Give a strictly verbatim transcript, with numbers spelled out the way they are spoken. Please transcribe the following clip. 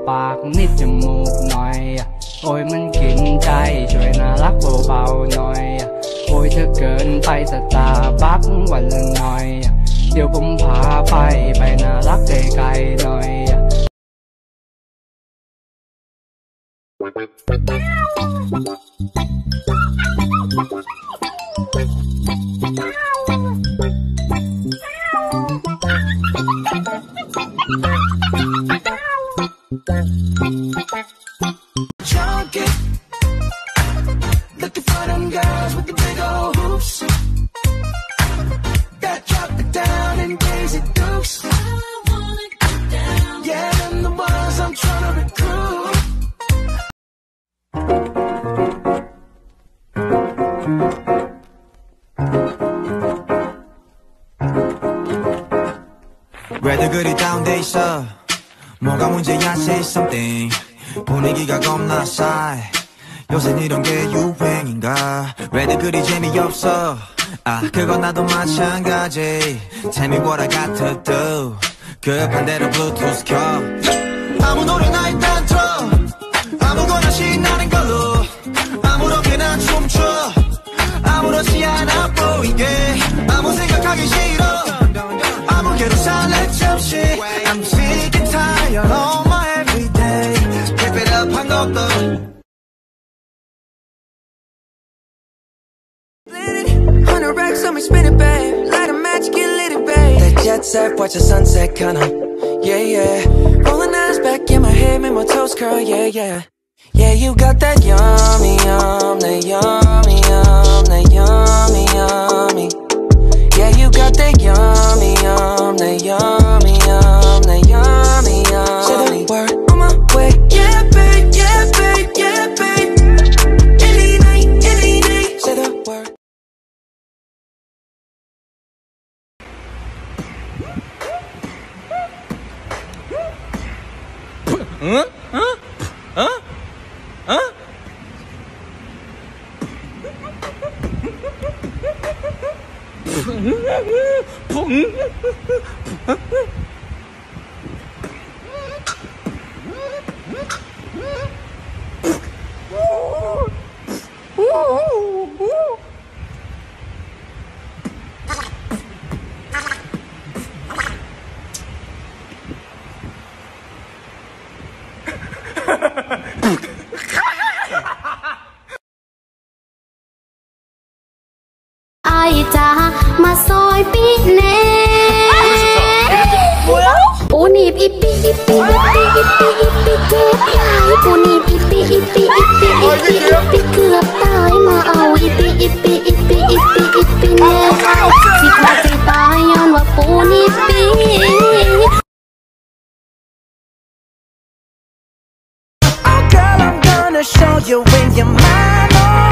ปากนิดจมูกหน่อยโอ้ยมันกินใจช่วยน่ารักเบาๆหน่อยโอ้ยเธอเกินไปสตาร์บัควันละหน่อยเดี๋ยวผมพาไปไปน่ารักไกลๆหน่อย Junkie, looking for them girls with the big old hoops that drop it down in Daisy Dukes. I wanna get down. Yeah, them the ones I'm trying to recruit. 왜들 그리 다운돼 있어 뭐가 문제야 say something 분위기가 겁나 싸해 요새 이런 게 유행인가 왜들 그리 재미없어 아 그건 나도 마찬가지 Tell me what I got to do 그 반대로 블루투스 켜 아무 노래나 일단 틀어 아무거나 신나는 걸로 아무렇게나 춤춰 아무렇지 않아 보이게 아무 생각하기 싫어 아무개로 살래 잠시 I'm sick and tired of my everyday Keep it up 한 것도 Hundred racks on me, spin it, babe. Light a match, get lit, it, babe. That jet set, watch the sunset, kinda. Yeah, yeah. Rolling eyes back in my head, make my toes curl, yeah, yeah. Yeah, you got that yummy, yum, that yummy, yum, that yummy, yummy. Yeah, you got that yummy, yum, that yummy, yum, that yummy, yum. Say the word on my way. Yeah, babe, yeah, babe, yeah, babe. Any night, any night. Say the word. 응? 응? 응? 응? 아이 자 마소이 삐네 뭐야? 오니 이삐 이삐 이삐 이삐 이삐 아이 오니 이삐 이삐 이삐 이삐 이삐 그럽 따이 마아오 이삐 이삐 이삐 이삐 이삐 내 지카지 따연 와 오니 이삐 Oh girl, I'm gonna show you when you're mine.